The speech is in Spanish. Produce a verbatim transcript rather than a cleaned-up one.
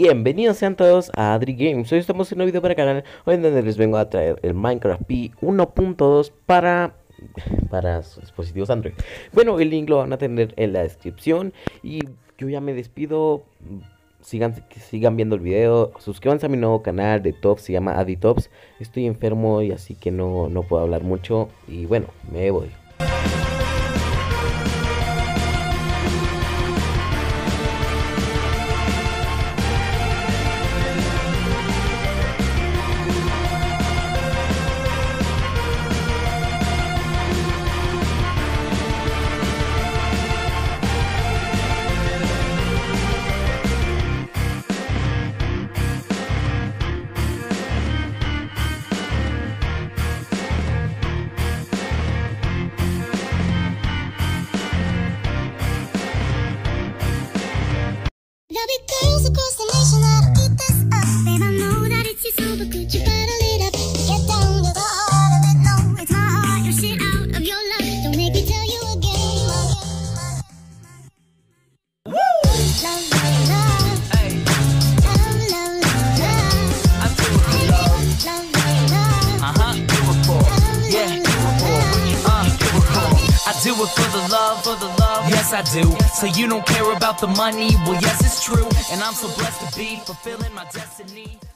Bienvenidos sean todos a Adri Games. Hoy estamos en un video para el canal, hoy en donde les vengo a traer el Minecraft Pi uno punto dos para para sus dispositivos Android. Bueno, el link lo van a tener en la descripción y yo ya me despido. Sigan, sigan viendo el video, suscríbanse a mi nuevo canal de Tops, se llama Adi Tops. Estoy enfermo y así que no, no puedo hablar mucho y bueno, me voy. There'll be girls across the nation that'll eat this up. And I know that it's your soul, but could you bottle it up? Get down to the heart of it, no, it's my heart. Your shit out of your love, don't make me tell you again. Woo! Love, love, love. Hey. Love, love, love, love. I do it for love. Love, love, love. Uh-huh, do it for. Yeah, do it for. Uh, do it for. I do it for the love, for the love. Yes, I do. So you don't care about the money? Well, yes, it's true. And I'm so blessed to be fulfilling my destiny.